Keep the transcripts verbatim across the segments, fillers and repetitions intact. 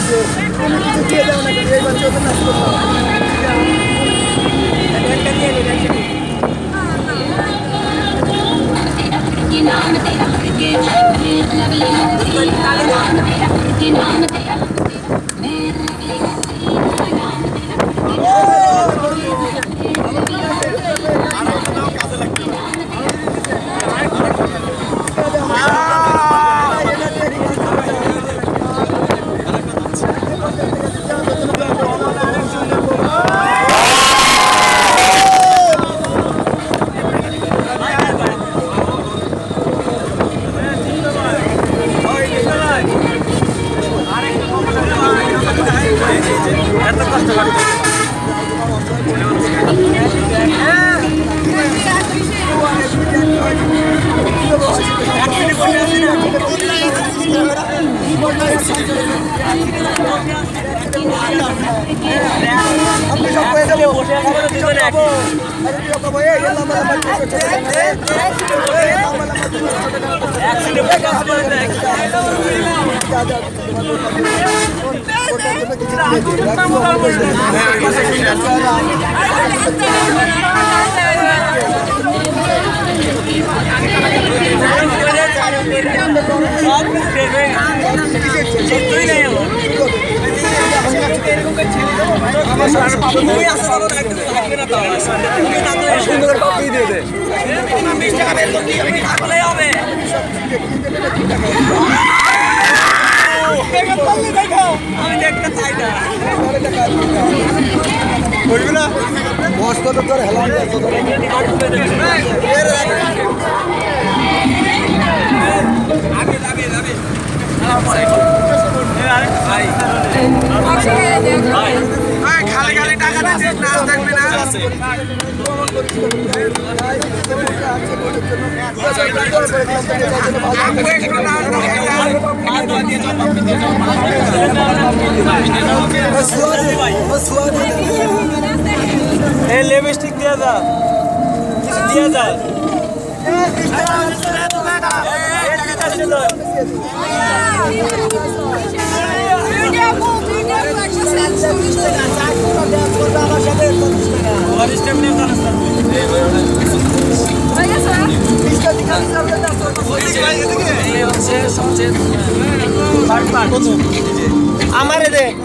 তুমি কিছু দিয়ে দাও না কেন এইবার চলবে না একটা দিয়ে দেবে খালি খালি টাকা দিচ্ছে না থাকবে না এই লিপস্টিক দিয়ে যা দিয়ে যা আমার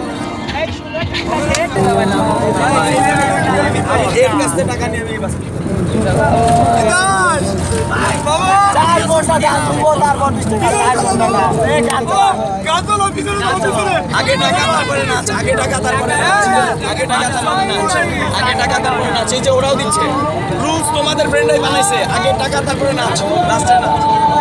টাকা নিয়ে আগে টাকা তারপরে নাচ আগে টাকা তারপরে নাচ আগে টাকা তারপরে নাচ আগে টাকা তারপরে নাচ এই যে ওরাও দিচ্ছে রুলস তোমাদের ফ্রেন্ডরাই বানাইছে আগে টাকা তারপরে নাচ লাস্টে নাচ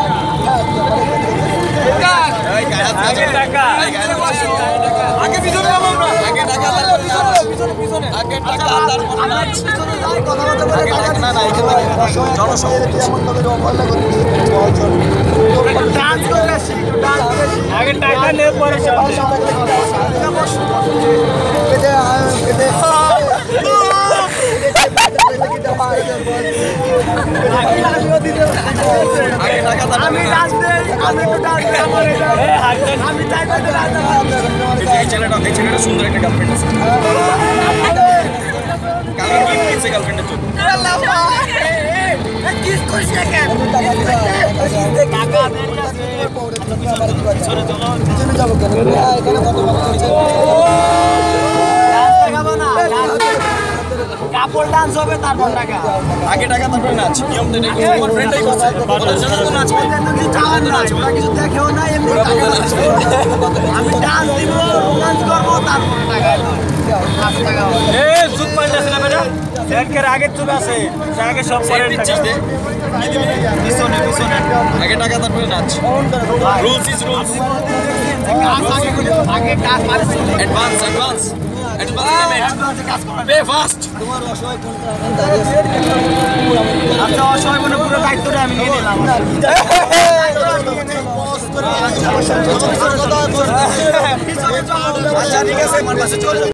আগে টাকা আগে পিছনে যাবো আমরা আগে টাকা তারপরে নাচ পিছনে আগে টাকা তারপরে নাচ কথা বলতে বলে না না এখানে জনসংখ্যা এমন ভাবে অবহেলা করতেছে ডান্স করে আসি ডান্স করে আগে টাকা নে পরে সব কেটে কেটে আমি ডান্স দেই আমি একটু ডান্স করে আমি টাই করে ডান্স এই ছেলেটা এই ছেলেটা সুন্দর একটা গার্লফ্রেন্ড আছে কালকে কি কিসে গার্লফ্রেন্ডের জন্য আল্লাহ এই কিস করিস না কেন কাকা পিছনে চলো পিছনে যাব কেন এখানে কত কত করছে ডান্স দেখাবো না কাপড় ডান্স হবে তারপর টাকা আগে টাকা তারপর নাচ নিয়ম দেন আমার ফ্রেন্ডই করছে ওদের সাথে তো নাচবে কিছু চাওয়ার না ওরা কিছু দেখেও না এমনি আমি ডান্স দিব রোমান্স করব তারপর টাকা পাঁচ টাকা এ সুপ পাল্টাছে না বেটা ব্যাংকের আগে চুপ আছে আগে সব পরে টাকা দে কি দিবি পিছনে পিছনে আগে টাকা তারপর নাচ রুলস ইজ রুলস আগে কাজ মানে advance advance advance payment pay first তোমার অসহায় কোনটা আচ্ছা অসহায় মানে পুরো দায়িত্বটা আমি নিয়ে নিলাম আচ্ছা ঠিক আছে আমার পাশে চল